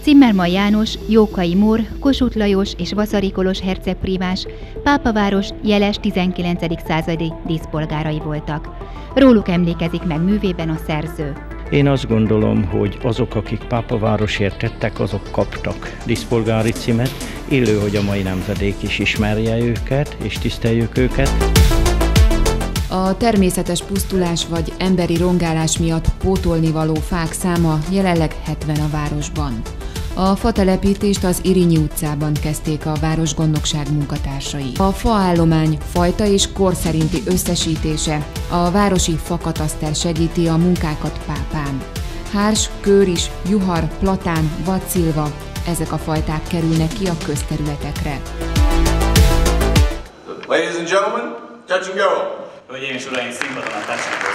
Zimmermann János, Jókai Mór, Kossuth Lajos és Vaszary Kolos hercegprímás, Pápaváros jeles 19. századi díszpolgárai voltak. Róluk emlékezik meg művében a szerző. Én azt gondolom, hogy azok, akik Pápavárosért tettek, azok kaptak díszpolgári címet. Illő, hogy a mai nemzedék is ismerje őket, és tiszteljük őket. A természetes pusztulás vagy emberi rongálás miatt pótolnivaló fák száma jelenleg 70 a városban. A fatelepítést az Irinyi utcában kezdték a városgondnokság munkatársai. A faállomány fajta és kor szerinti összesítése a városi fakataszter segíti a munkákat Pápán. Hárs, kőris, juhar, platán, vadszilva, ezek a fajták kerülnek ki a közterületekre. Ladies and gentlemen, touch and go! Hölgyeim és uraim, színpadon a touch and go!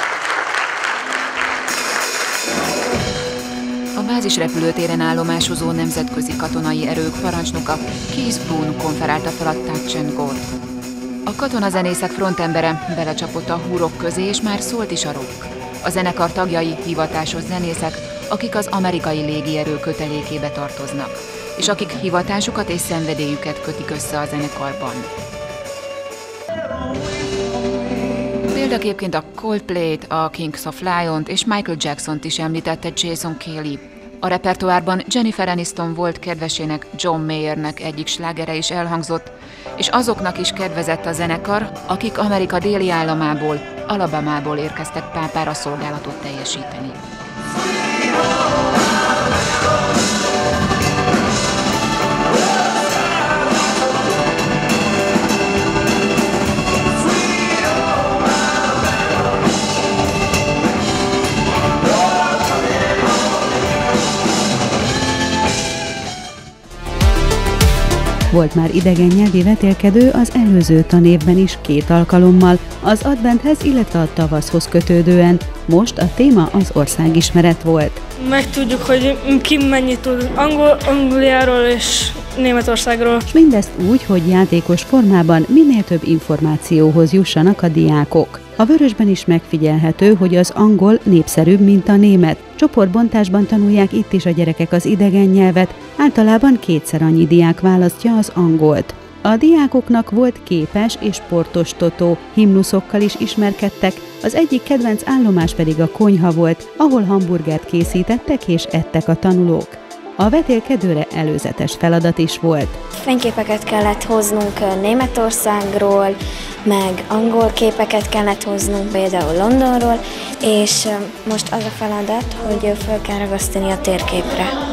A bázisrepülőtéren állomásozó nemzetközi katonai erők parancsnoka Keith Boone konferálta fel a Touch and Go-t. A katonazenészek frontembere belecsapott a húrok közé, és már szólt is a rock. A zenekar tagjai hivatásos zenészek, akik az amerikai légierő kötelékébe tartoznak, és akik hivatásukat és szenvedélyüket kötik össze a zenekarban. Példaképként a Coldplay-t, a Kings of Leon-t és Michael Jackson-t is említette Jason Kelly. A repertoárban Jennifer Aniston volt kedvesének, John Mayernek egyik slágere is elhangzott, és azoknak is kedvezett a zenekar, akik Amerika déli államából, Alabamából érkeztek Pápára szolgálatot teljesíteni. Volt már idegen nyelvi vetélkedő az előző tanévben is 2 alkalommal, az adventhez, illetve a tavaszhoz kötődően. Most a téma az országismeret volt. Megtudjuk, hogy ki mennyit tud Angliáról és Németországról. És mindezt úgy, hogy játékos formában minél több információhoz jussanak a diákok. A vörösben is megfigyelhető, hogy az angol népszerűbb, mint a német. Csoportbontásban tanulják itt is a gyerekek az idegen nyelvet, általában 2-szer annyi diák választja az angolt. A diákoknak volt képes és sportos totó, himnuszokkal is ismerkedtek, az egyik kedvenc állomás pedig a konyha volt, ahol hamburgert készítettek és ettek a tanulók. A vetélkedőre előzetes feladat is volt. Fényképeket kellett hoznunk Németországról, meg angol képeket kellett hoznunk, például Londonról, és most az a feladat, hogy fel kell ragasztani a térképre.